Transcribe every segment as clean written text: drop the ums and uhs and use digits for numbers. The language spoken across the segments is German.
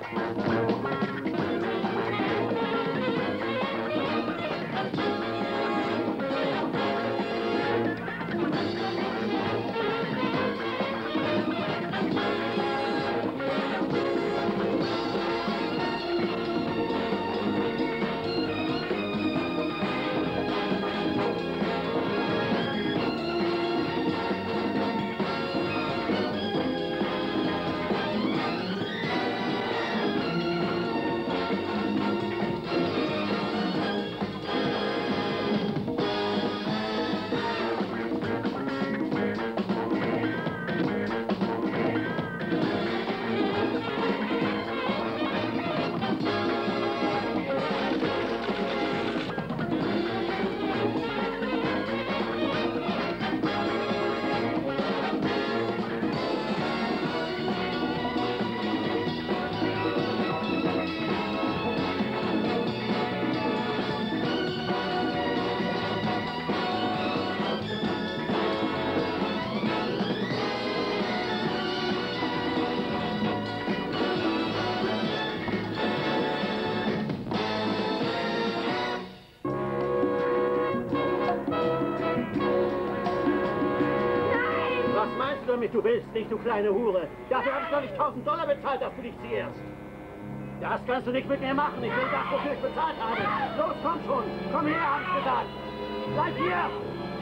Du willst nicht, du kleine Hure. Dafür habe ich doch nicht $1000 bezahlt, dass du dich ziehst. Das kannst du nicht mit mir machen. Ich will das, wofür ich bezahlt habe. Los, komm schon. Komm her, hab ich gesagt. Bleib hier.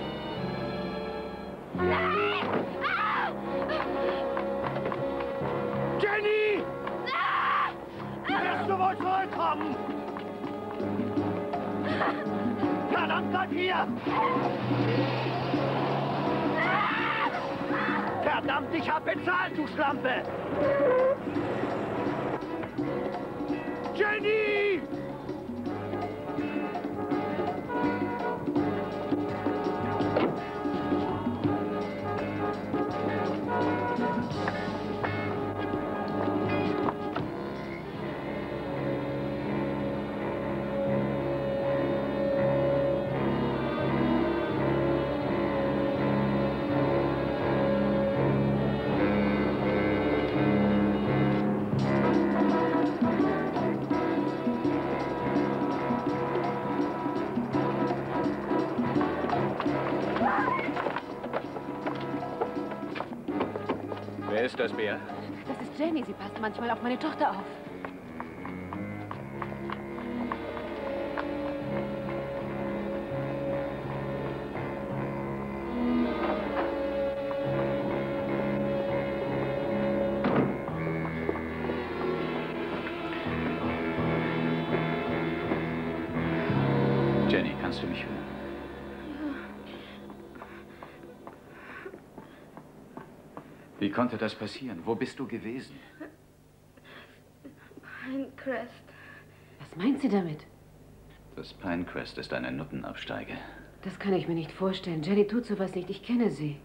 Nein! Au! Jenny! Wirst du wohl zurückkommen? Verdammt, bleib hier! Verdammt, ich hab bezahlt, du Schlampe! Jenny! Wer ist das, Bea? Das ist Jenny. Sie passt manchmal auf meine Tochter auf. Jenny, kannst du mich hören? Wie konnte das passieren? Wo bist du gewesen? Pinecrest. Was meint sie damit? Das Pinecrest ist eine Nuttenabsteige. Das kann ich mir nicht vorstellen. Jenny tut sowas nicht. Ich kenne sie.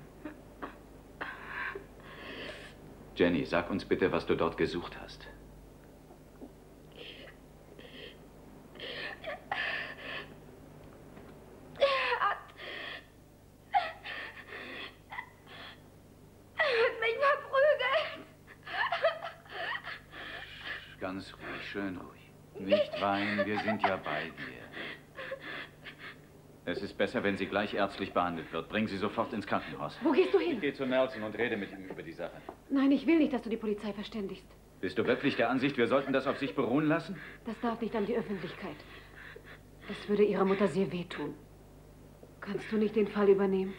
Jenny, sag uns bitte, was du dort gesucht hast. Ganz ruhig, schön ruhig. Nicht weinen, wir sind ja bei dir. Es ist besser, wenn sie gleich ärztlich behandelt wird. Bring sie sofort ins Krankenhaus. Wo gehst du hin? Ich gehe zu Nelson und rede mit ihm über die Sache. Nein, ich will nicht, dass du die Polizei verständigst. Bist du wirklich der Ansicht, wir sollten das auf sich beruhen lassen? Das darf nicht an die Öffentlichkeit. Das würde ihrer Mutter sehr wehtun. Kannst du nicht den Fall übernehmen?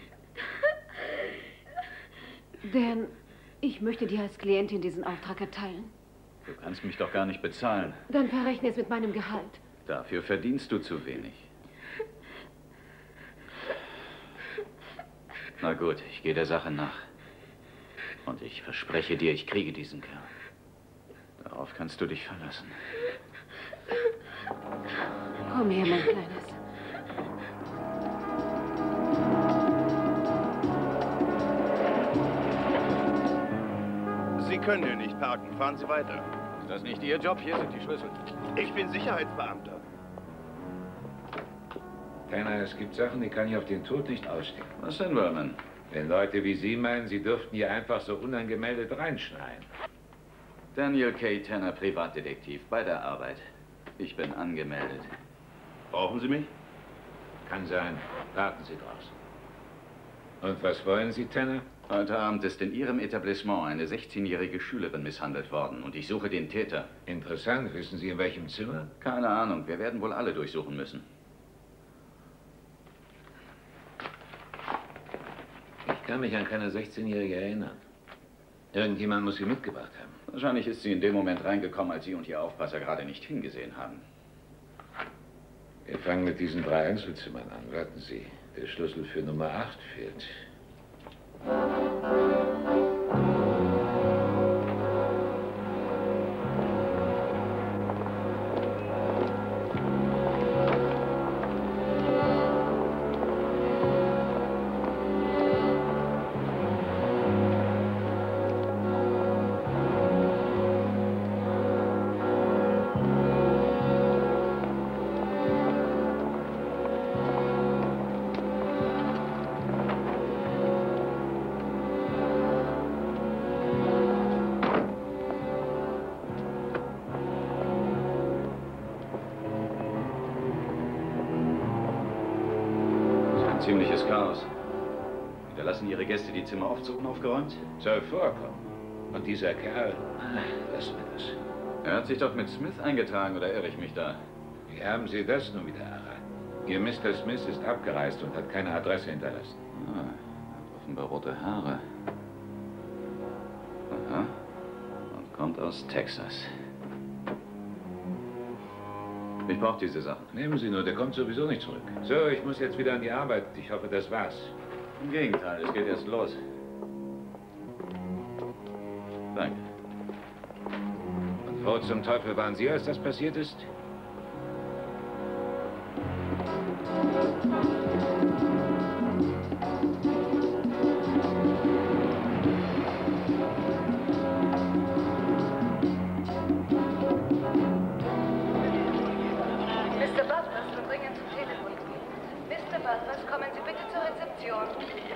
Denn ich möchte dir als Klientin diesen Auftrag erteilen. Du kannst mich doch gar nicht bezahlen. Dann verrechne es mit meinem Gehalt. Dafür verdienst du zu wenig. Na gut, ich gehe der Sache nach. Und ich verspreche dir, ich kriege diesen Kerl. Darauf kannst du dich verlassen. Komm her, mein Kleines. Sie können hier nicht parken. Fahren Sie weiter. Ist das nicht Ihr Job? Hier sind die Schlüssel. Ich bin Sicherheitsbeamter. Tanner, es gibt Sachen, die kann ich auf den Tod nicht ausstehen. Was denn, Wellman? Wenn Leute wie Sie meinen, Sie dürften hier einfach so unangemeldet reinschneien. Daniel K. Tanner, Privatdetektiv, bei der Arbeit. Ich bin angemeldet. Brauchen Sie mich? Kann sein. Warten Sie draußen. Und was wollen Sie, Tanner? Heute Abend ist in Ihrem Etablissement eine 16-jährige Schülerin misshandelt worden und ich suche den Täter. Interessant. Wissen Sie, in welchem Zimmer? Keine Ahnung. Wir werden wohl alle durchsuchen müssen. Ich kann mich an keine 16-Jährige erinnern. Irgendjemand muss sie mitgebracht haben. Wahrscheinlich ist sie in dem Moment reingekommen, als Sie und Ihr Aufpasser gerade nicht hingesehen haben. Wir fangen mit diesen 3 Einzelzimmern an. Warten Sie. Der Schlüssel für Nummer 8 fehlt. Ziemliches Chaos. Hinterlassen Ihre Gäste die Zimmer oft so unaufgeräumt? Soll vorkommen. Und dieser Kerl, lassen wir das. Er hat sich doch mit Smith eingetragen, oder irre ich mich da? Wie haben Sie das nun wieder erraten? Ihr Mr. Smith ist abgereist und hat keine Adresse hinterlassen. Ah, hat offenbar rote Haare. Aha. Und kommt aus Texas. Ich brauche diese Sachen. Nehmen Sie nur, der kommt sowieso nicht zurück. So, ich muss jetzt wieder an die Arbeit. Ich hoffe, das war's. Im Gegenteil, es geht erst los. Danke. Und wo zum Teufel waren Sie, als das passiert ist? Mr. Butlers, wir bringen zum Telefon. Mr. Butlers, kommen Sie bitte zur Rezeption.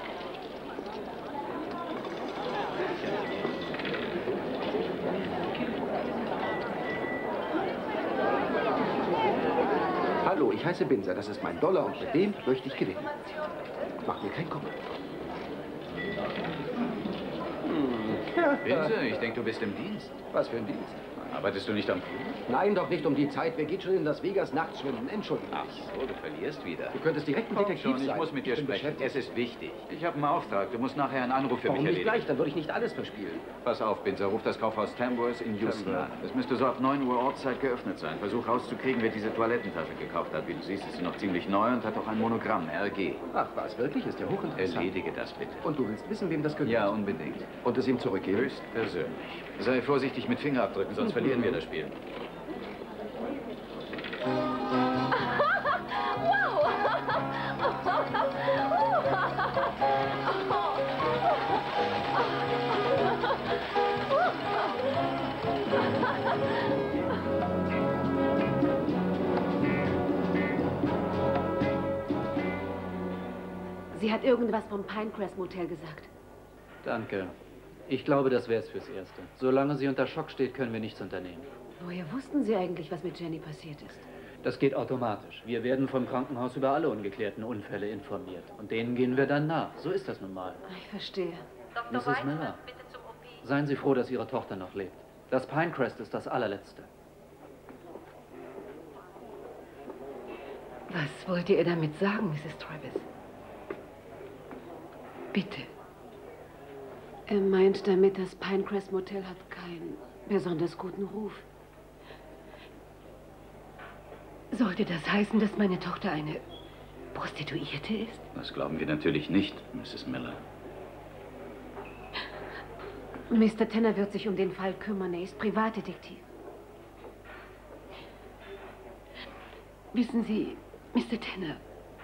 Hallo, ich heiße Binzer. Das ist mein Dollar und mit dem möchte ich gewinnen. Mach mir keinen Kopf. Binse, ich denke, du bist im Dienst. Was für ein Dienst? Arbeitest du nicht am Flug? Nein, doch nicht um die Zeit. Wer geht schon in Las Vegas nachts schwimmen? Entschuldigung. Ach so, du verlierst wieder. Du könntest direkt ein Komm Detektiv schon, sein. ich muss mit dir bin sprechen. beschäftigt. Es ist wichtig. Ich habe einen Auftrag. Du musst nachher einen Anruf für Warum mich nicht erledigen. gleich? Dann würde ich nicht alles verspielen. Pass auf, Binzer. Ruf das Kaufhaus Tamworth in Houston an. Es müsste so ab 9 Uhr Ortszeit geöffnet sein. Versuch rauszukriegen, wer diese Toilettentasche gekauft hat. Wie du siehst, ist sie noch ziemlich neu und hat auch ein Monogramm, RG. Ach, was? Wirklich? Ist ja hochinteressant. Erledige das bitte. Und du willst wissen, wem das gehört? Ja, unbedingt. Und es ihm zurückgeben? Höchstpersönlich. Sei vorsichtig mit Fingerabdrücken, sonst verlieren wir das Spiel. Sie hat irgendwas vom Pinecrest Motel gesagt. Danke. Ich glaube, das wäre es fürs Erste. Solange sie unter Schock steht, können wir nichts unternehmen. Woher wussten Sie eigentlich, was mit Jenny passiert ist? Das geht automatisch. Wir werden vom Krankenhaus über alle ungeklärten Unfälle informiert. Und denen gehen wir dann nach. So ist das nun mal. Ich verstehe. Mrs. Miller, seien Sie froh, dass Ihre Tochter noch lebt. Das Pinecrest ist das allerletzte. Was wollt ihr damit sagen, Mrs. Travis? Bitte. Er meint damit, das Pinecrest Motel hat keinen besonders guten Ruf. Sollte das heißen, dass meine Tochter eine Prostituierte ist? Das glauben wir natürlich nicht, Mrs. Miller. Mr. Tanner wird sich um den Fall kümmern. Er ist Privatdetektiv. Wissen Sie, Mr. Tanner,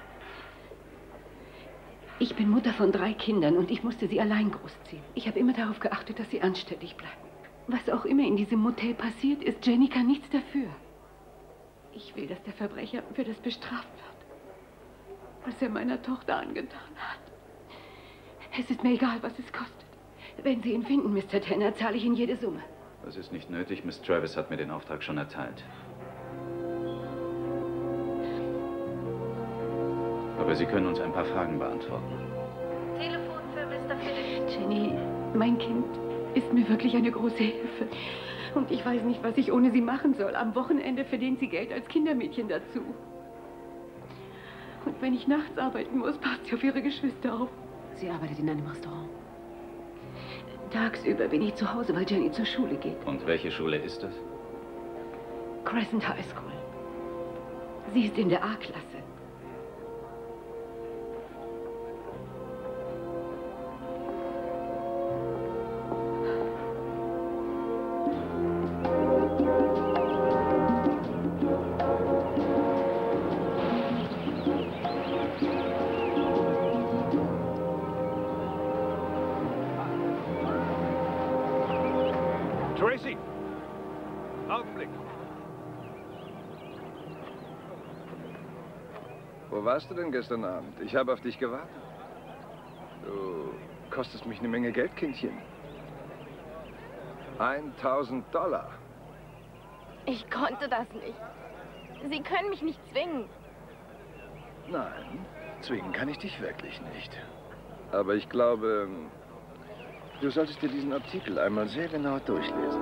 ich bin Mutter von 3 Kindern und ich musste sie allein großziehen. Ich habe immer darauf geachtet, dass sie anständig bleiben. Was auch immer in diesem Motel passiert ist, Jenny kann nichts dafür. Ich will, dass der Verbrecher für das bestraft wird, was er meiner Tochter angetan hat. Es ist mir egal, was es kostet. Wenn Sie ihn finden, Mr. Tanner, zahle ich Ihnen jede Summe. Das ist nicht nötig. Miss Travis hat mir den Auftrag schon erteilt. Aber Sie können uns ein paar Fragen beantworten. Telefon für Mr. Phillips. Jenny, mein Kind ist mir wirklich eine große Hilfe. Und ich weiß nicht, was ich ohne sie machen soll. Am Wochenende verdient sie Geld als Kindermädchen dazu. Und wenn ich nachts arbeiten muss, passt sie auf ihre Geschwister auf. Sie arbeitet in einem Restaurant. Tagsüber bin ich zu Hause, weil Jenny zur Schule geht. Und welche Schule ist das? Crescent High School. Sie ist in der A-Klasse. Tracy! Augenblick! Wo warst du denn gestern Abend? Ich habe auf dich gewartet. Du kostest mich eine Menge Geld, Kindchen. $1000. Ich konnte das nicht. Sie können mich nicht zwingen. Nein, zwingen kann ich dich wirklich nicht. Aber ich glaube, du solltest dir diesen Artikel einmal sehr genau durchlesen.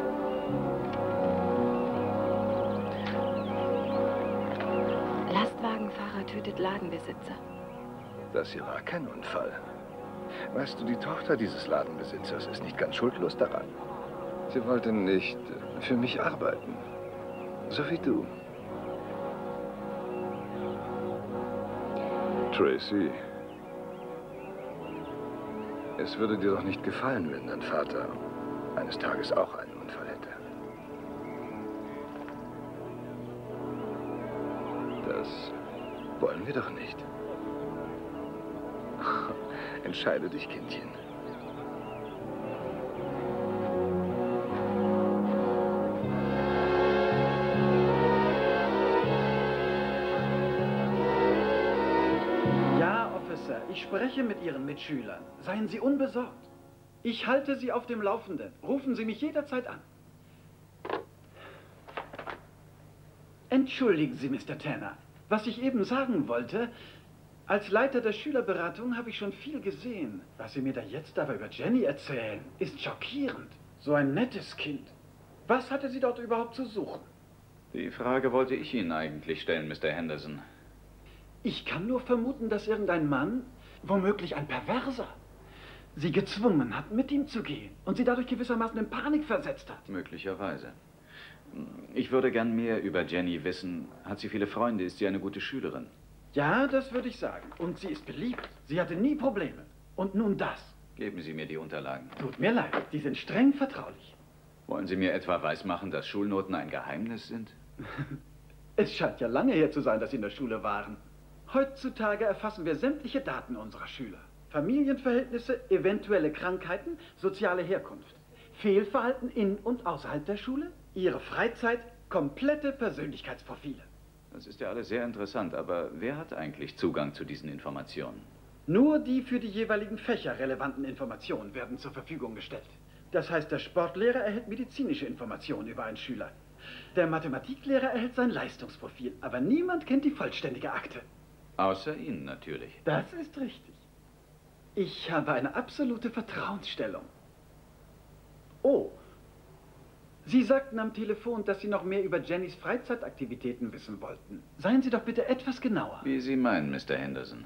Lastwagenfahrer tötet Ladenbesitzer. Das hier war kein Unfall. Weißt du, die Tochter dieses Ladenbesitzers ist nicht ganz schuldlos daran. Sie wollte nicht für mich arbeiten. So wie du. Tracy, es würde dir doch nicht gefallen, wenn dein Vater eines Tages auch einen Unfall hätte. Das wollen wir doch nicht. Entscheide dich, Kindchen. Ja, Officer, ich spreche mit Ihren Mitschülern. Seien Sie unbesorgt. Ich halte Sie auf dem Laufenden. Rufen Sie mich jederzeit an. Entschuldigen Sie, Mr. Tanner. Was ich eben sagen wollte, als Leiter der Schülerberatung habe ich schon viel gesehen. Was Sie mir da jetzt aber über Jenny erzählen, ist schockierend. So ein nettes Kind. Was hatte sie dort überhaupt zu suchen? Die Frage wollte ich Ihnen eigentlich stellen, Mr. Henderson. Ich kann nur vermuten, dass irgendein Mann, womöglich ein Perverser, sie gezwungen hat, mit ihm zu gehen und sie dadurch gewissermaßen in Panik versetzt hat. Möglicherweise. Ich würde gern mehr über Jenny wissen. Hat sie viele Freunde? Ist sie eine gute Schülerin? Ja, das würde ich sagen. Und sie ist beliebt. Sie hatte nie Probleme. Und nun das. Geben Sie mir die Unterlagen. Tut mir leid, die sind streng vertraulich. Wollen Sie mir etwa weismachen, dass Schulnoten ein Geheimnis sind? Es scheint ja lange her zu sein, dass Sie in der Schule waren. Heutzutage erfassen wir sämtliche Daten unserer Schüler. Familienverhältnisse, eventuelle Krankheiten, soziale Herkunft. Fehlverhalten in und außerhalb der Schule, ihre Freizeit, komplette Persönlichkeitsprofile. Das ist ja alles sehr interessant, aber wer hat eigentlich Zugang zu diesen Informationen? Nur die für die jeweiligen Fächer relevanten Informationen werden zur Verfügung gestellt. Das heißt, der Sportlehrer erhält medizinische Informationen über einen Schüler. Der Mathematiklehrer erhält sein Leistungsprofil, aber niemand kennt die vollständige Akte. Außer Ihnen natürlich. Das ist richtig. Ich habe eine absolute Vertrauensstellung. Oh, Sie sagten am Telefon, dass Sie noch mehr über Jennys Freizeitaktivitäten wissen wollten. Seien Sie doch bitte etwas genauer. Wie Sie meinen, Mr. Henderson.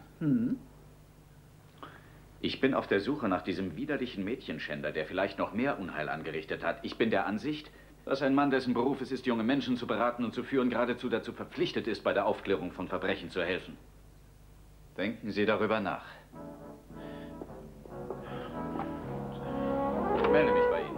Ich bin auf der Suche nach diesem widerlichen Mädchenschänder, der vielleicht noch mehr Unheil angerichtet hat. Ich bin der Ansicht, dass ein Mann, dessen Beruf es ist, junge Menschen zu beraten und zu führen, geradezu dazu verpflichtet ist, bei der Aufklärung von Verbrechen zu helfen. Denken Sie darüber nach. Ich melde mich bei Ihnen.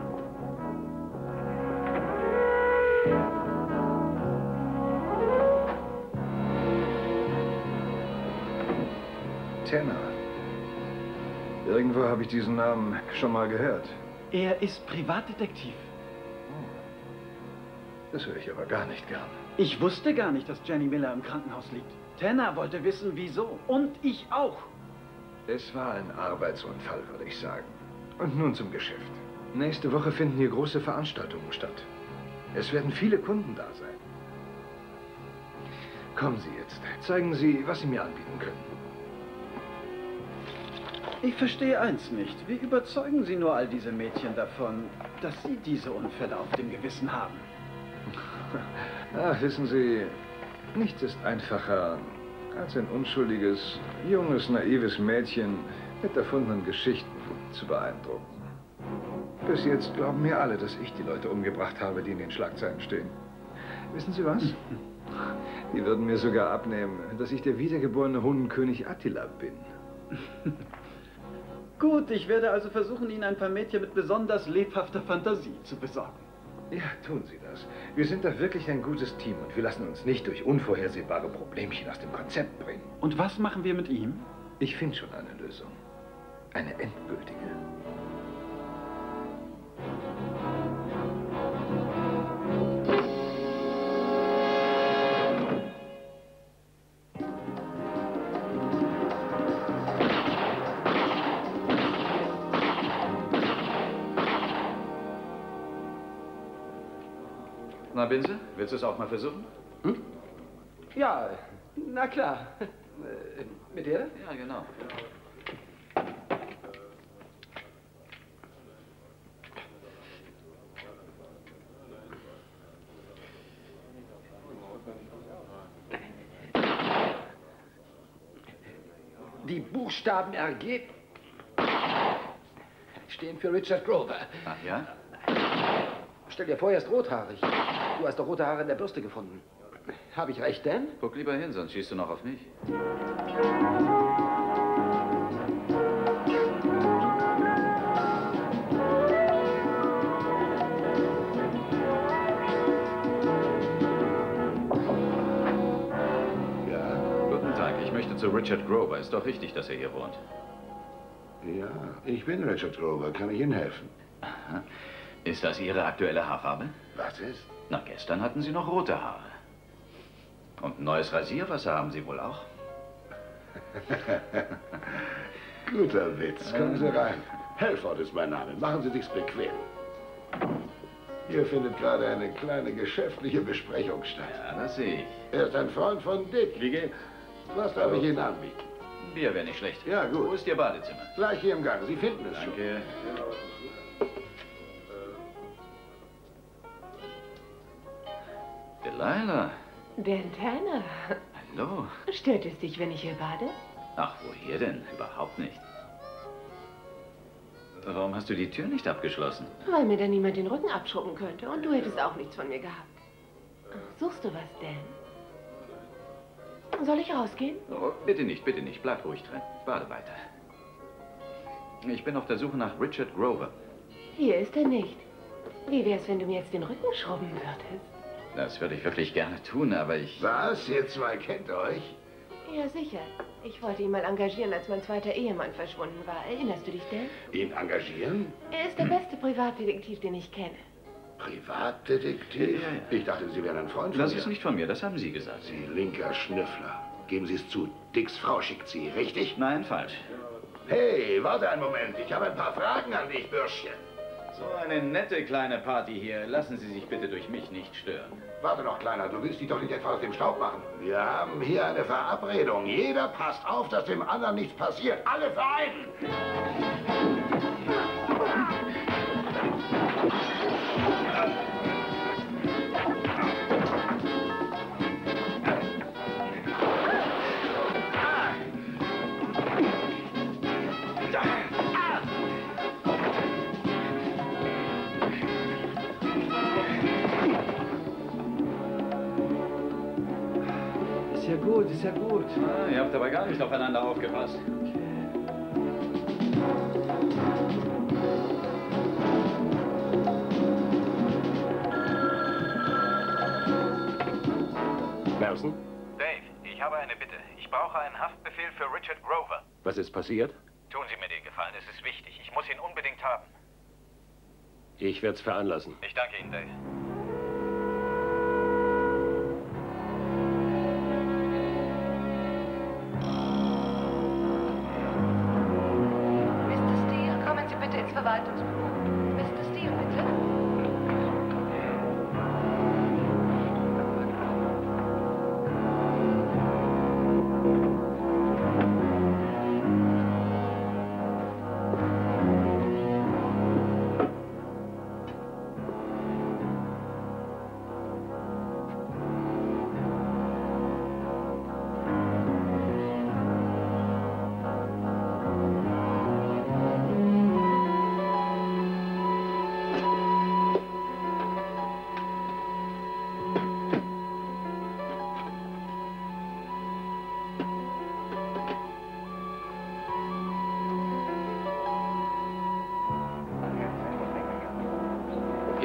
Tanner. Irgendwo habe ich diesen Namen schon mal gehört. Er ist Privatdetektiv. Das höre ich aber gar nicht gern. Ich wusste gar nicht, dass Jenny Miller im Krankenhaus liegt. Tanner wollte wissen, wieso. Und ich auch. Es war ein Arbeitsunfall, würde ich sagen. Und nun zum Geschäft. Nächste Woche finden hier große Veranstaltungen statt. Es werden viele Kunden da sein. Kommen Sie jetzt. Zeigen Sie, was Sie mir anbieten können. Ich verstehe eins nicht. Wie überzeugen Sie nur all diese Mädchen davon, dass Sie diese Unfälle auf dem Gewissen haben? Ach, wissen Sie, nichts ist einfacher, als ein unschuldiges, junges, naives Mädchen mit erfundenen Geschichten zu beeindrucken. Bis jetzt glauben mir alle, dass ich die Leute umgebracht habe, die in den Schlagzeilen stehen. Wissen Sie was? Die würden mir sogar abnehmen, dass ich der wiedergeborene Hundenkönig Attila bin. Gut, ich werde also versuchen, Ihnen ein paar Mädchen mit besonders lebhafter Fantasie zu besorgen. Ja, tun Sie das. Wir sind da wirklich ein gutes Team und wir lassen uns nicht durch unvorhersehbare Problemchen aus dem Konzept bringen. Und was machen wir mit ihm? Ich finde schon eine Lösung. Eine endgültige. Na, Binse, willst du es auch mal versuchen? Hm? Ja, na klar. Mit der? Ja, genau. Die Buchstaben RG stehen für Richard Grover. Ach ja? Stell dir vor, er ist rothaarig. Du hast doch rote Haare in der Bürste gefunden. Habe ich recht, Dan? Guck lieber hin, sonst schießt du noch auf mich. Ja? Guten Tag, ich möchte zu Richard Grover. Ist doch richtig, dass er hier wohnt. Ja, ich bin Richard Grover. Kann ich Ihnen helfen? Aha. Ist das Ihre aktuelle Haarfarbe? Was ist? Na, gestern hatten Sie noch rote Haare. Und ein neues Rasierwasser haben Sie wohl auch? Guter Witz. Kommen Sie rein. Helford ist mein Name. Machen Sie sich's bequem. Hier findet gerade eine kleine geschäftliche Besprechung statt. Ja, das sehe ich. Er ist ein Freund von Dick. Wie geht's? Was darf ich Ihnen anbieten? Bier wäre nicht schlecht. Ja, gut. Wo ist Ihr Badezimmer? Gleich hier im Gang. Sie finden es schon. Danke. Delilah. Dan Tanner. Hallo. Stört es dich, wenn ich hier bade? Ach, woher denn? Überhaupt nicht. Warum hast du die Tür nicht abgeschlossen? Weil mir dann niemand den Rücken abschrubben könnte und du hättest auch nichts von mir gehabt. Suchst du was, Dan? Soll ich rausgehen? Oh, bitte nicht, bitte nicht. Bleib ruhig drin. Bade weiter. Ich bin auf der Suche nach Richard Grover. Hier ist er nicht. Wie wär's, wenn du mir jetzt den Rücken schrubben würdest? Das würde ich wirklich gerne tun, aber ich... Was? Ihr zwei kennt euch? Ja, sicher. Ich wollte ihn mal engagieren, als mein zweiter Ehemann verschwunden war. Erinnerst du dich denn? Ihn engagieren? Er ist der beste Privatdetektiv, den ich kenne. Privatdetektiv? Ja. Ich dachte, Sie wären ein Freund von Das mir. ist nicht von mir, das haben Sie gesagt. Sie linker Schnüffler. Geben Sie es zu. Dicks Frau schickt Sie, richtig? Nein, falsch. Hey, warte einen Moment. Ich habe ein paar Fragen an dich, Bürschchen. So eine nette kleine Party hier. Lassen Sie sich bitte durch mich nicht stören. Warte noch, Kleiner. Du willst dich doch nicht etwa aus dem Staub machen. Wir haben hier eine Verabredung. Jeder passt auf, dass dem anderen nichts passiert. Alle vereinen! Ist ja gut, ist ja gut. Ah, ihr habt aber gar nicht aufeinander aufgepasst. Nelson? Dave, ich habe eine Bitte. Ich brauche einen Haftbefehl für Richard Grover. Was ist passiert? Tun Sie mir den Gefallen, es ist wichtig. Ich muss ihn unbedingt haben. Ich werde es veranlassen. Ich danke Ihnen, Dave. Mr. Steele, kommen Sie bitte ins Verwaltungsbüro. Mr.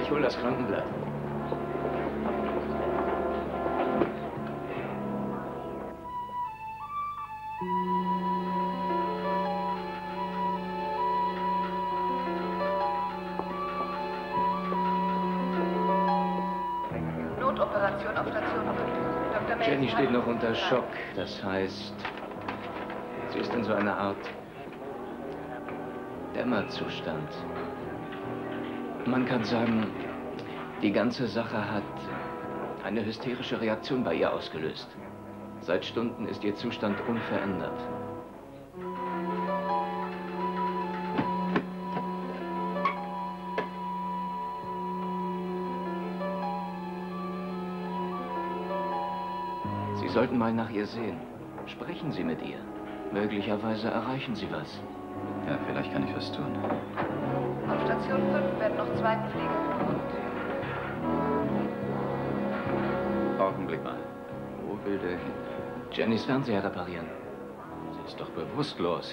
Ich hole das Krankenblatt. Notoperation auf Station 5. Dr. Mason Jenny steht noch unter Schock. Das heißt, sie ist in so einer Art Dämmerzustand. Man kann sagen, die ganze Sache hat eine hysterische Reaktion bei ihr ausgelöst. Seit Stunden ist ihr Zustand unverändert. Sie sollten mal nach ihr sehen. Sprechen Sie mit ihr. Möglicherweise erreichen Sie was. Ja, vielleicht kann ich was tun. Auf Station 5 werden noch Zweitenpfleger gebraucht. Augenblick mal. Wo will der hin? Jennys Fernseher reparieren. Sie ist doch bewusstlos.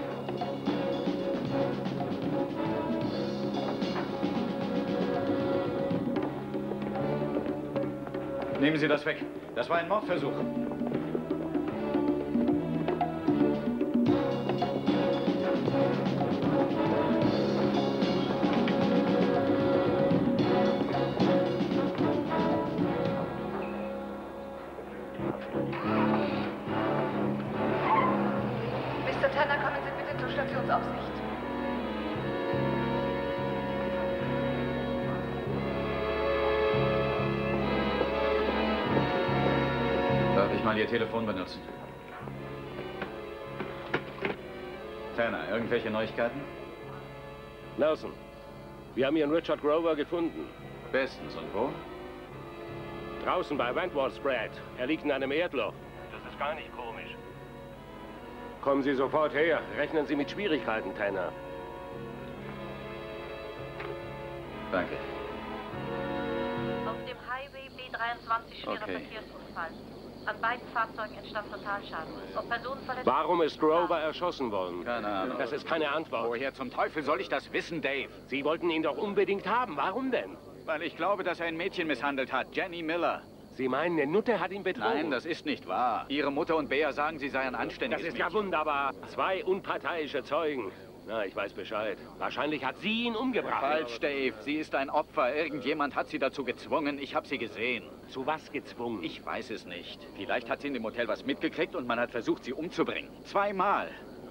Nehmen Sie das weg. Das war ein Mordversuch. Mr. Tanner, kommen Sie bitte zur Stationsaufsicht. Darf ich mal Ihr Telefon benutzen? Tanner, irgendwelche Neuigkeiten? Nelson, wir haben Ihren Richard Grover gefunden. Bestens. Und wo? Draußen bei Wentworth Spread. Er liegt in einem Erdloch. Das ist gar nicht komisch. Kommen Sie sofort her. Rechnen Sie mit Schwierigkeiten, Tanner. Danke. Auf dem Highway B23 schwerer Verkehrsunfall. An beiden Fahrzeugen entstand Totalschaden. Ob Personen verletzt... Warum ist Grover erschossen worden? Keine Ahnung. Das ist keine Antwort. Woher zum Teufel soll ich das wissen, Dave? Sie wollten ihn doch unbedingt haben. Warum denn? Weil ich glaube, dass er ein Mädchen misshandelt hat. Jenny Miller. Sie meinen, eine Nutte hat ihn betrogen? Nein, das ist nicht wahr. Ihre Mutter und Bea sagen, sie sei ein anständiges Das ist Mädchen. ja wunderbar. 2 unparteiische Zeugen. Na, ich weiß Bescheid. Wahrscheinlich hat sie ihn umgebracht. Falsch, Dave. Sie ist ein Opfer. Irgendjemand hat sie dazu gezwungen. Ich habe sie gesehen. Zu was gezwungen? Ich weiß es nicht. Vielleicht hat sie in dem Hotel was mitgekriegt und man hat versucht, sie umzubringen. 2-mal.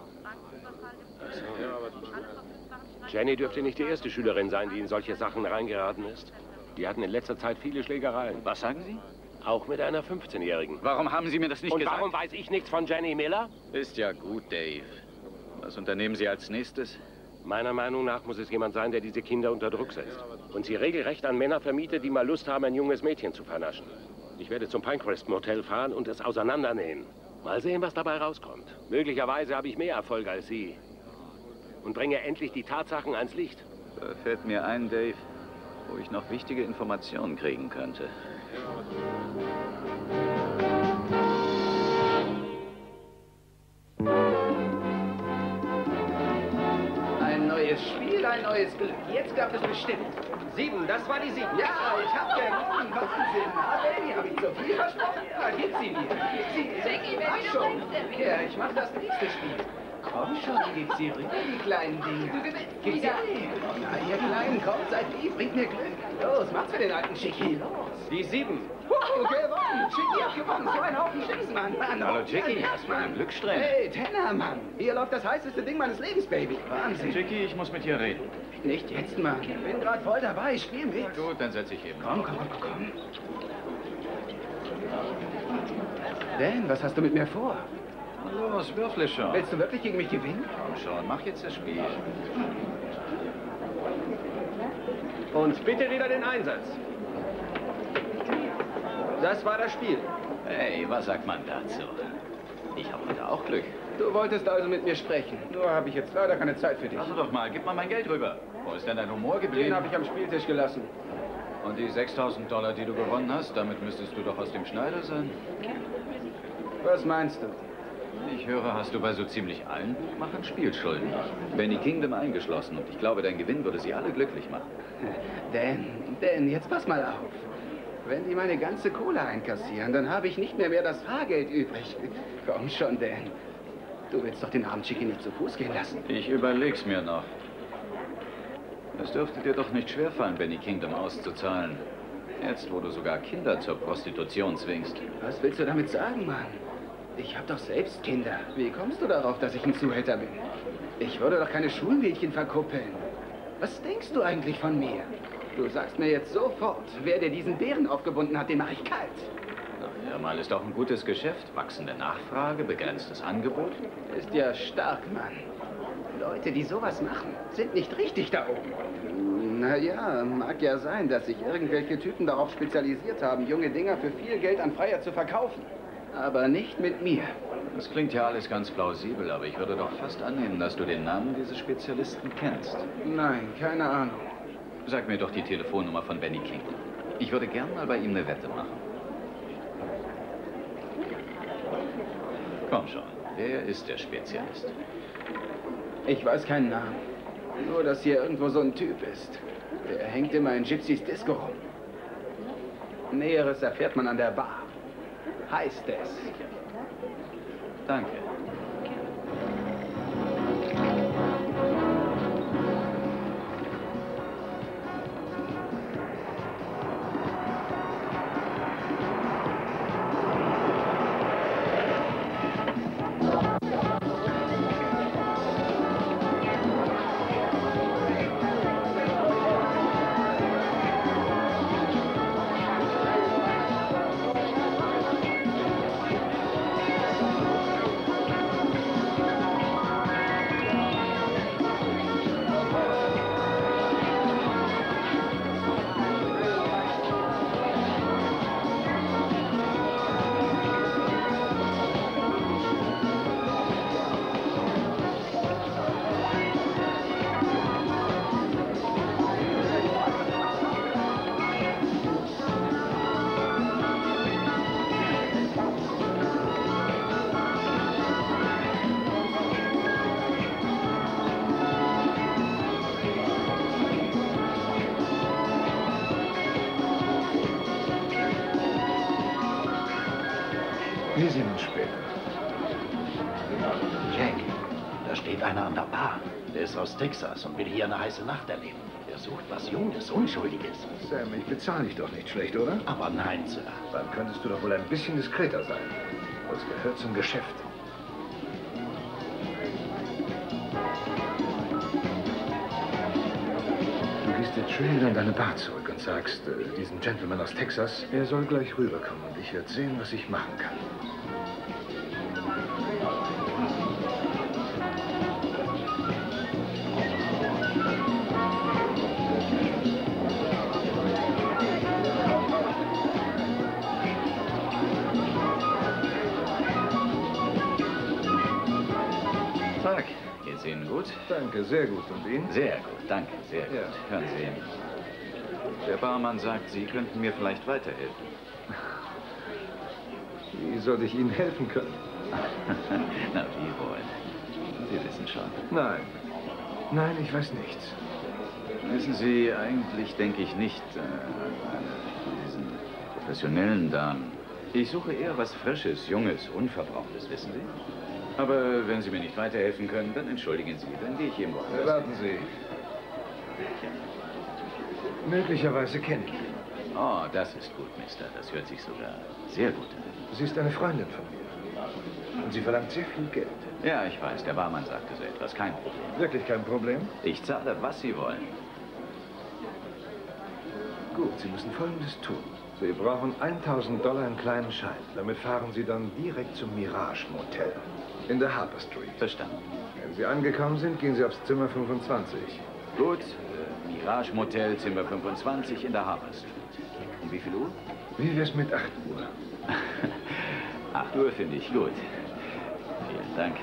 Jenny dürfte nicht die erste Schülerin sein, die in solche Sachen reingeraten ist. Die hatten in letzter Zeit viele Schlägereien. Was sagen Sie? Auch mit einer 15-Jährigen. Warum haben Sie mir das nicht gesagt? Und warum weiß ich nichts von Jenny Miller? Ist ja gut, Dave. Was unternehmen Sie als nächstes? Meiner Meinung nach muss es jemand sein, der diese Kinder unter Druck setzt. Und sie regelrecht an Männer vermietet, die mal Lust haben, ein junges Mädchen zu vernaschen. Ich werde zum Pinecrest Motel fahren und es auseinandernehmen. Mal sehen, was dabei rauskommt. Möglicherweise habe ich mehr Erfolg als Sie. Und bringe endlich die Tatsachen ans Licht. Da fällt mir ein, Dave, wo ich noch wichtige Informationen kriegen könnte. Ein neues Spiel, ein neues Glück. Jetzt klappt es bestimmt. 7, das war die 7. Ja, ich hab gewonnen. Wahnsinn. Na, Baby, hab ich zu viel versprochen? Na, gib sie mir. Gib sie mir. Jackie, Baby, Mach du schon. bringst sie. Ja, ich mach das nächste Spiel. Komm schon, gib sie rüber, die kleinen Dinge. Du gewinnst Gib sie wieder. her. Na, ihr Kleinen, kommt, seid lieb, bringt mir Glück. Los, macht's für den alten Schicki. Los. Die 7. Gewonnen. Schicki hat gewonnen. So ein Haufen Schiss, Mann. Hallo, Jackie. Erstmal ein Glückssträhne. Hey, Tanner, Mann. Hier läuft das heißeste Ding meines Lebens, Baby. Wahnsinn. Jackie, ich muss mit dir reden. Nicht jetzt, Mann. Ich bin gerade voll dabei. Spiel mit. Gut, dann setz ich eben. Komm. Dan, was hast du mit mir vor? Los, würfle schon. Willst du wirklich gegen mich gewinnen? Komm schon, mach jetzt das Spiel. Und bitte wieder den Einsatz. Das war das Spiel. Hey, was sagt man dazu? Ich habe heute auch Glück. Du wolltest also mit mir sprechen. Nur habe ich jetzt leider keine Zeit für dich. Also doch mal, gib mal mein Geld rüber. Wo ist denn dein Humor geblieben? Den habe ich am Spieltisch gelassen. Und die $6.000, die du gewonnen hast, damit müsstest du doch aus dem Schneider sein. Was meinst du? Ich höre, hast du bei so ziemlich allen Buchmachern Spielschulden. Benny Kingdom eingeschlossen. Und ich glaube, dein Gewinn würde sie alle glücklich machen. Dan, Denn jetzt pass mal auf. Wenn die meine ganze Kohle einkassieren, dann habe ich nicht mehr das Fahrgeld übrig. Komm schon, Dan. Du willst doch den armen Chicky nicht zu Fuß gehen lassen. Ich überleg's mir noch. Es dürfte dir doch nicht schwerfallen, Benny Kingdom auszuzahlen. Jetzt, wo du sogar Kinder zur Prostitution zwingst. Was willst du damit sagen, Mann? Ich habe doch selbst Kinder. Wie kommst du darauf, dass ich ein Zuhälter bin? Ich würde doch keine Schulmädchen verkuppeln. Was denkst du eigentlich von mir? Du sagst mir jetzt sofort, wer dir diesen Bären aufgebunden hat, den mache ich kalt. Ja, mal ist doch ein gutes Geschäft. Wachsende Nachfrage, begrenztes Angebot. Ist ja stark, Mann. Leute, die sowas machen, sind nicht richtig da oben. Naja, mag ja sein, dass sich irgendwelche Typen darauf spezialisiert haben, junge Dinger für viel Geld an Freier zu verkaufen. Aber nicht mit mir. Das klingt ja alles ganz plausibel, aber ich würde doch fast annehmen, dass du den Namen dieses Spezialisten kennst. Nein, keine Ahnung. Sag mir doch die Telefonnummer von Benny Kingdom. Ich würde gern mal bei ihm eine Wette machen. Komm schon, wer ist der Spezialist? Ich weiß keinen Namen. Nur, dass hier irgendwo so ein Typ ist. Der hängt immer in Gypsys Disco rum. Näheres erfährt man an der Bar. Heißt es. Danke. Wir sehen uns später. Jack, da steht einer an der Bar. Der ist aus Texas und will hier eine heiße Nacht erleben. Er sucht was Junges, Unschuldiges. Sam, ich bezahle dich doch nicht schlecht, oder? Aber nein, Sir. Dann könntest du doch wohl ein bisschen diskreter sein. Das gehört zum Geschäft. Du gehst jetzt schön wieder in deine Bar zurück und sagst diesem Gentleman aus Texas, er soll gleich rüberkommen und ich werde sehen, was ich machen kann. Tag. Geht's Ihnen gut? Danke, sehr gut. Und Ihnen? Sehr gut, danke, sehr gut. Ja. Hören Sie, der Barmann sagt, Sie könnten mir vielleicht weiterhelfen. Wie soll ich Ihnen helfen können? Na, wie wollen? Sie wissen schon. Nein. Nein, ich weiß nichts. Wissen Sie, eigentlich denke ich nicht an diesen professionellen Damen. Ich suche eher was Frisches, Junges, Unverbrauchtes, wissen Sie? Aber wenn Sie mir nicht weiterhelfen können, dann entschuldigen Sie, dann gehe ich irgendwo anders. Warten Sie. Möglicherweise kenne ich ihn. Oh, das ist gut, Mister. Das hört sich sogar sehr gut an. Sie ist eine Freundin von mir. Und sie verlangt sehr viel Geld. Ja, ich weiß. Der Barmann sagte so etwas. Kein Problem. Wirklich kein Problem? Ich zahle, was Sie wollen. Gut, Sie müssen Folgendes tun. Sie brauchen $1.000 in kleinen Schein. Damit fahren Sie dann direkt zum Mirage Motel in der Harper Street. Verstanden. Wenn Sie angekommen sind, gehen Sie aufs Zimmer 25. Gut. Mirage Motel, Zimmer 25 in der Harper Street. Um wie viel Uhr? Wie wär's mit 8 Uhr? 8 Uhr finde ich gut. Vielen Dank.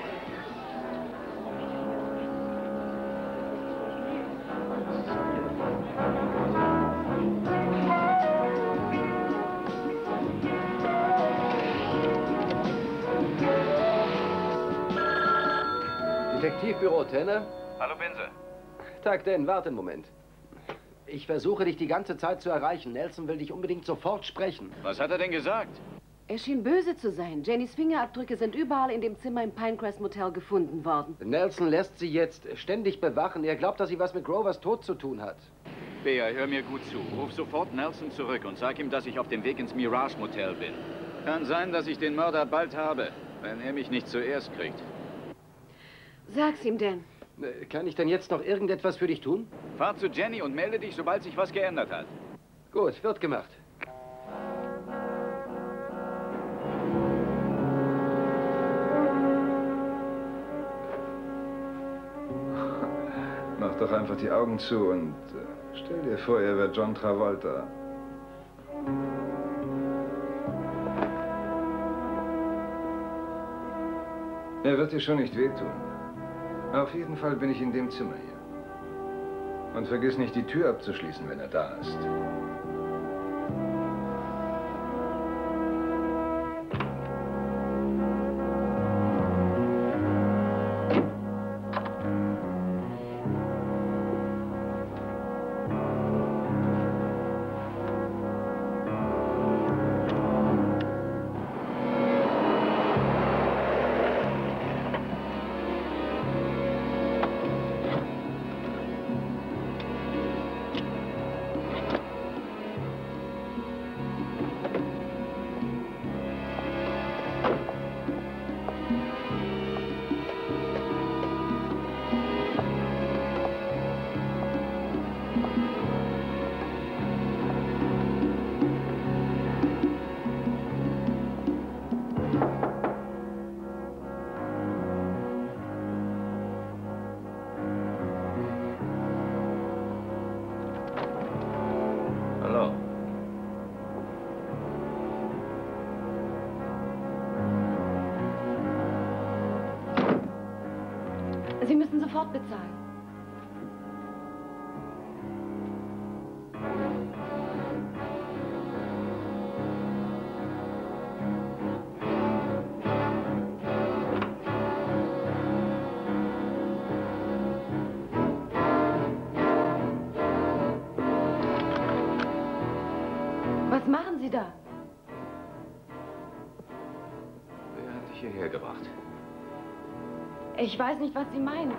Detektivbüro Tanner? Hallo, Binse. Tag, Dan, warte einen Moment. Ich versuche, dich die ganze Zeit zu erreichen. Nelson will dich unbedingt sofort sprechen. Was hat er denn gesagt? Er schien böse zu sein. Jennys Fingerabdrücke sind überall in dem Zimmer im Pinecrest Motel gefunden worden. Nelson lässt sie jetzt ständig bewachen. Er glaubt, dass sie was mit Grovers Tod zu tun hat. Bea, hör mir gut zu. Ruf sofort Nelson zurück und sag ihm, dass ich auf dem Weg ins Mirage Motel bin. Kann sein, dass ich den Mörder bald habe, wenn er mich nicht zuerst kriegt. Sag's ihm denn. Kann ich denn jetzt noch irgendetwas für dich tun? Fahr zu Jenny und melde dich, sobald sich was geändert hat. Gut, wird gemacht. Mach doch einfach die Augen zu und stell dir vor, er wäre John Travolta. Er wird dir schon nicht wehtun. Auf jeden Fall bin ich in dem Zimmer hier. Und vergiss nicht, die Tür abzuschließen, wenn er da ist. Sie müssen sofort bezahlen. Was machen Sie da? Wer hat dich hierher gebracht? Ich weiß nicht, was Sie meinen.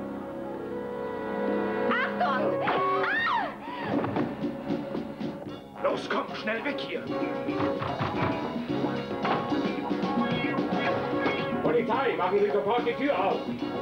Achtung! Ah! Los, komm, schnell weg hier! Polizei, machen Sie sofort die Tür auf!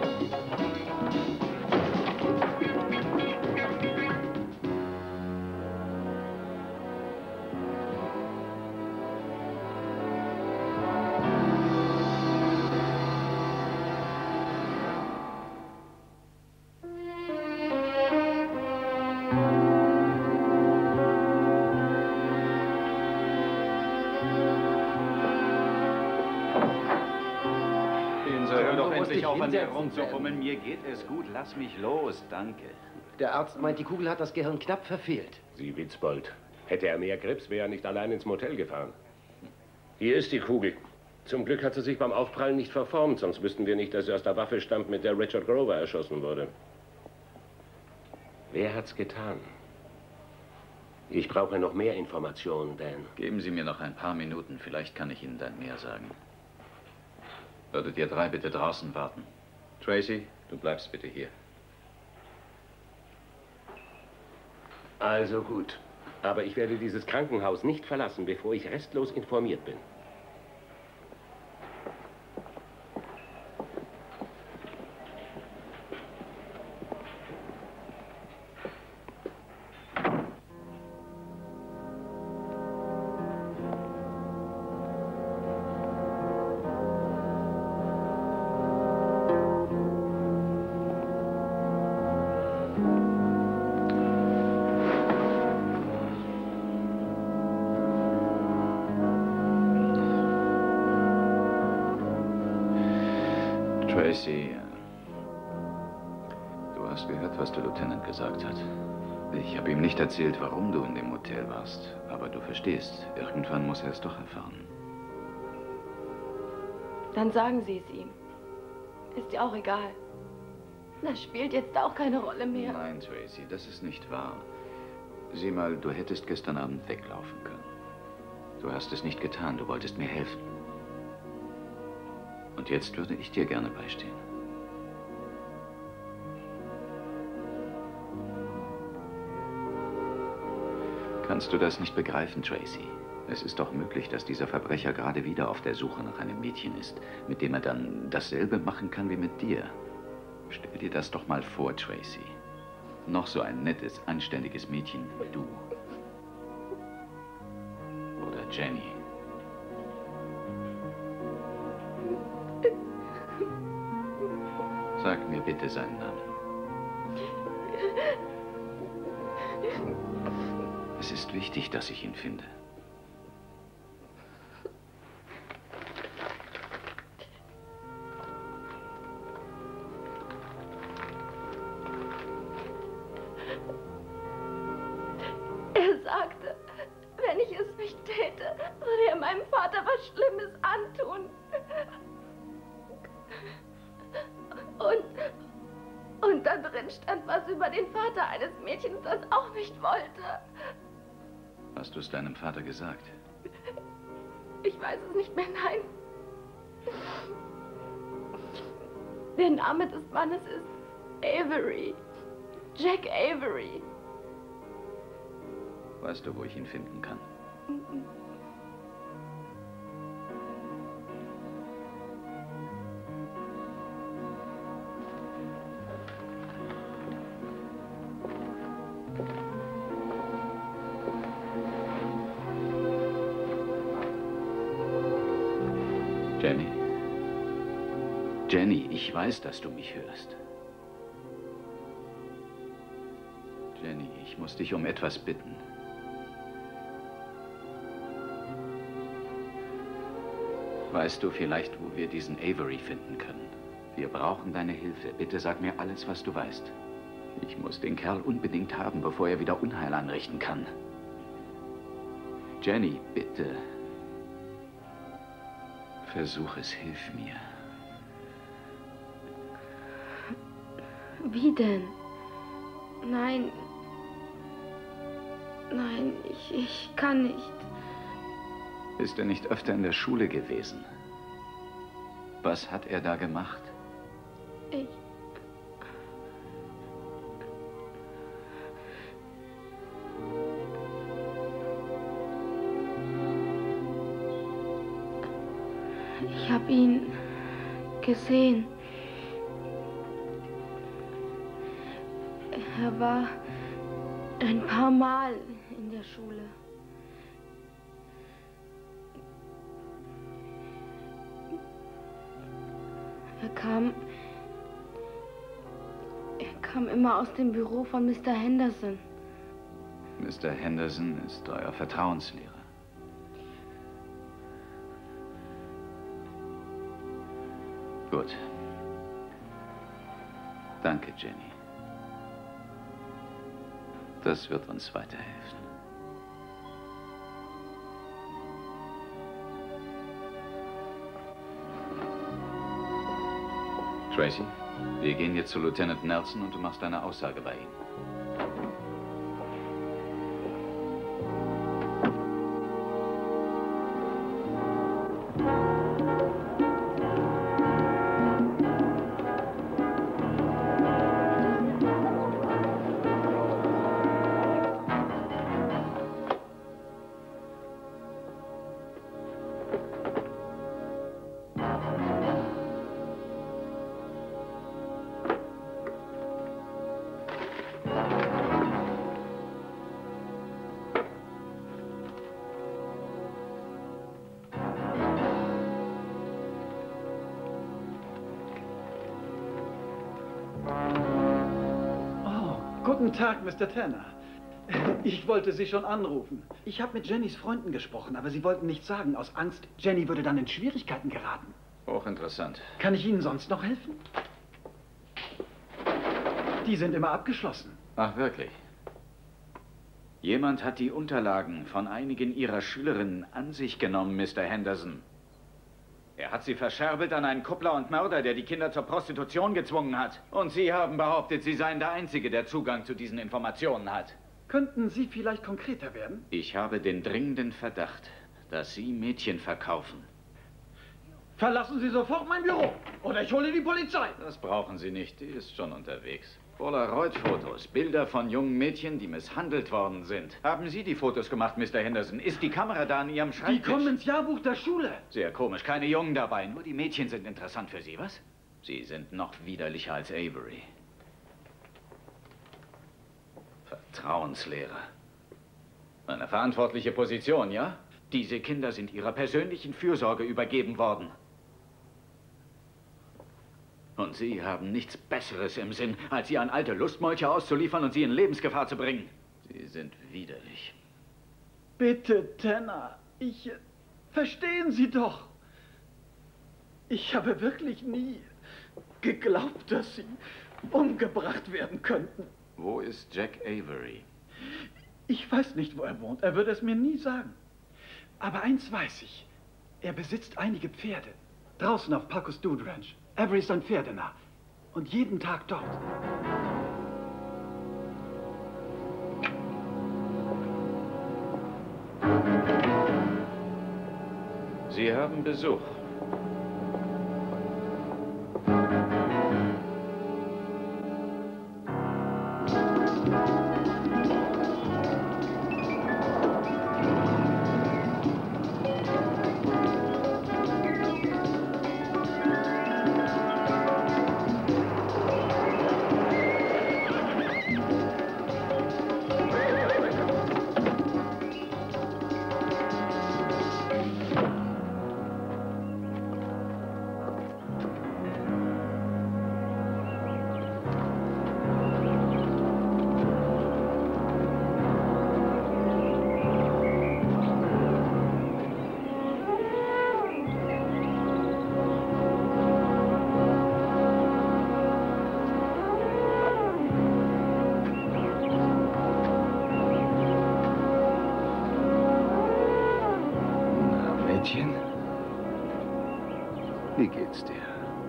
Hör doch endlich auf, an mir rumzufummeln. Mir geht es gut. Lass mich los. Danke. Der Arzt meint, die Kugel hat das Gehirn knapp verfehlt. Sie Witzbold. Hätte er mehr Grips, wäre er nicht allein ins Motel gefahren. Hier ist die Kugel. Zum Glück hat sie sich beim Aufprallen nicht verformt, sonst wüssten wir nicht, dass sie aus der Waffe stammt, mit der Richard Grover erschossen wurde. Wer hat's getan? Ich brauche noch mehr Informationen, Dan. Geben Sie mir noch ein paar Minuten. Vielleicht kann ich Ihnen dann mehr sagen. Würdet ihr drei bitte draußen warten? Tracy, du bleibst bitte hier. Also gut. Aber ich werde dieses Krankenhaus nicht verlassen, bevor ich restlos informiert bin. Tracy, du hast gehört, was der Lieutenant gesagt hat. Ich habe ihm nicht erzählt, warum du in dem Hotel warst. Aber du verstehst, irgendwann muss er es doch erfahren. Dann sagen Sie es ihm. Ist ja auch egal. Das spielt jetzt auch keine Rolle mehr. Nein, Tracy, das ist nicht wahr. Sieh mal, du hättest gestern Abend weglaufen können. Du hast es nicht getan, du wolltest mir helfen. Und jetzt würde ich dir gerne beistehen. Kannst du das nicht begreifen, Tracy? Es ist doch möglich, dass dieser Verbrecher gerade wieder auf der Suche nach einem Mädchen ist, mit dem er dann dasselbe machen kann wie mit dir. Stell dir das doch mal vor, Tracy. Noch so ein nettes, anständiges Mädchen wie du. Oder Jenny. Sag mir bitte seinen Namen. Es ist wichtig, dass ich ihn finde. Er sagte, wenn ich es nicht täte, würde er meinem Vater was Schlimmes antun. Und da drin stand was über den Vater eines Mädchens, das auch nicht wollte. Hast du es deinem Vater gesagt? Ich weiß es nicht mehr, nein. Der Name des Mannes ist Avery. Jack Avery. Weißt du, wo ich ihn finden kann? Jenny? Jenny, ich weiß, dass du mich hörst. Jenny, ich muss dich um etwas bitten. Weißt du vielleicht, wo wir diesen Avery finden können? Wir brauchen deine Hilfe. Bitte sag mir alles, was du weißt. Ich muss den Kerl unbedingt haben, bevor er wieder Unheil anrichten kann. Jenny, bitte. Versuch es, hilf mir. Wie denn? Nein. Nein, ich kann nicht. Ist er nicht öfter in der Schule gewesen? Was hat er da gemacht? Ich habe ihn gesehen. Er war ein paar Mal in der Schule. Er kam immer aus dem Büro von Mr. Henderson. Mr. Henderson ist euer Vertrauenslehrer. Gut. Danke, Jenny. Das wird uns weiterhelfen. Tracy, wir gehen jetzt zu Lieutenant Nelson und du machst deine Aussage bei ihm. Guten Tag, Mr. Tanner. Ich wollte Sie schon anrufen. Ich habe mit Jennys Freunden gesprochen, aber sie wollten nichts sagen, aus Angst, Jenny würde dann in Schwierigkeiten geraten. Hochinteressant. Kann ich Ihnen sonst noch helfen? Die sind immer abgeschlossen. Ach, wirklich? Jemand hat die Unterlagen von einigen Ihrer Schülerinnen an sich genommen, Mr. Henderson. Er hat sie verscherbelt an einen Kuppler und Mörder, der die Kinder zur Prostitution gezwungen hat. Und Sie haben behauptet, Sie seien der Einzige, der Zugang zu diesen Informationen hat. Könnten Sie vielleicht konkreter werden? Ich habe den dringenden Verdacht, dass Sie Mädchen verkaufen. Verlassen Sie sofort mein Büro oder ich hole die Polizei. Das brauchen Sie nicht, die ist schon unterwegs. Polaroid-Fotos, Bilder von jungen Mädchen, die misshandelt worden sind. Haben Sie die Fotos gemacht, Mr. Henderson? Ist die Kamera da an Ihrem Schreibtisch? Die kommen ins Jahrbuch der Schule. Sehr komisch, keine Jungen dabei. Nur die Mädchen sind interessant für Sie, was? Sie sind noch widerlicher als Avery. Vertrauenslehrer. Eine verantwortliche Position, ja? Diese Kinder sind Ihrer persönlichen Fürsorge übergeben worden. Und Sie haben nichts Besseres im Sinn, als sie an alte Lustmolche auszuliefern und sie in Lebensgefahr zu bringen. Sie sind widerlich. Bitte, Tanner, verstehen Sie doch. Ich habe wirklich nie geglaubt, dass Sie umgebracht werden könnten. Wo ist Jack Avery? Ich weiß nicht, wo er wohnt. Er würde es mir nie sagen. Aber eins weiß ich. Er besitzt einige Pferde. Draußen auf Pacos Dude Ranch. Avery ist ein Pferdenarr. Und jeden Tag dort. Sie haben Besuch. Wie geht's dir?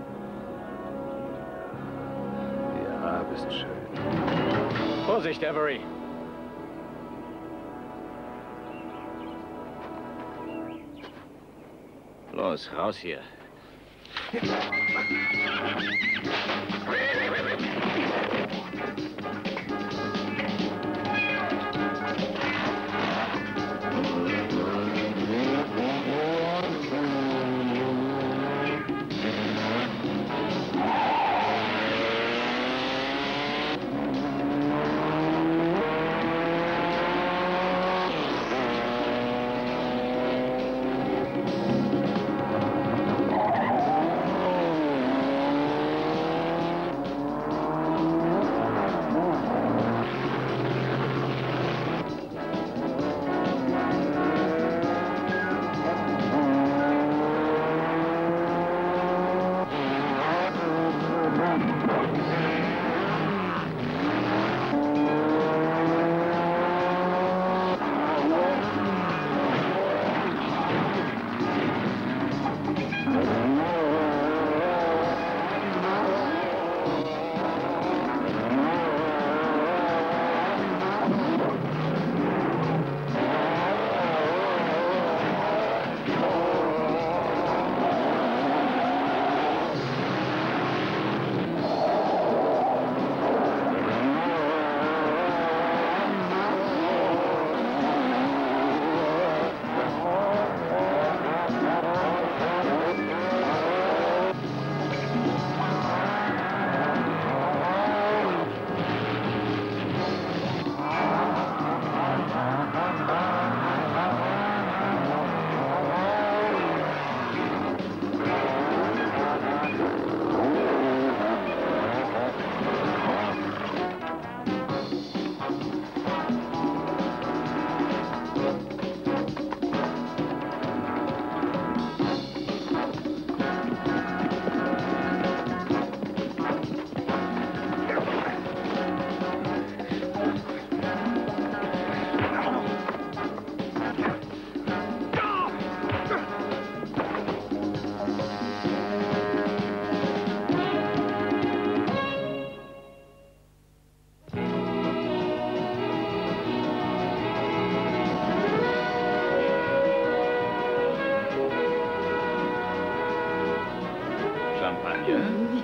Ja, bist schön. Vorsicht, Avery! Los, raus hier.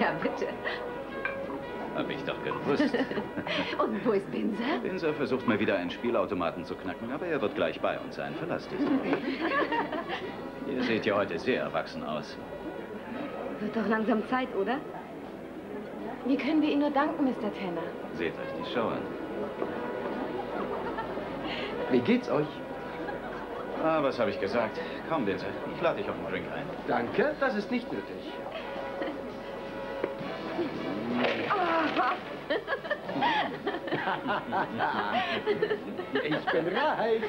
Na bitte. Hab ich doch gewusst. Und wo ist Binzer? Binzer versucht mal wieder einen Spielautomaten zu knacken, aber er wird gleich bei uns sein. Verlass dich. Ihr seht ja heute sehr erwachsen aus. Wird doch langsam Zeit, oder? Wie können wir Ihnen nur danken, Mr. Tanner? Seht euch die Show an. Wie geht's euch? Ah, was habe ich gesagt? Komm, Binzer, ich lade dich auf einen Drink ein. Danke, das ist nicht nötig. Ich bin reich.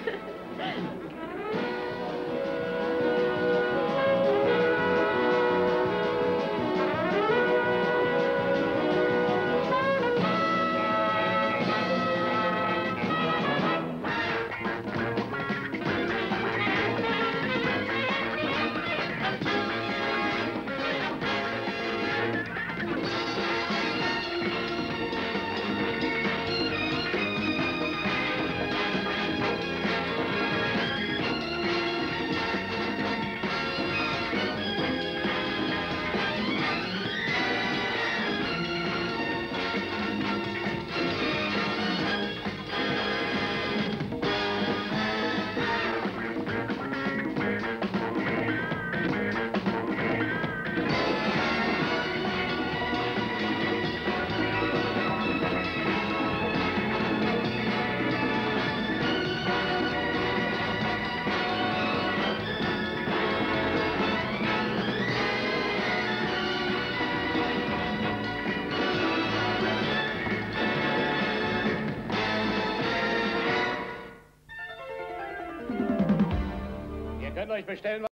Ihr könnt euch bestellen,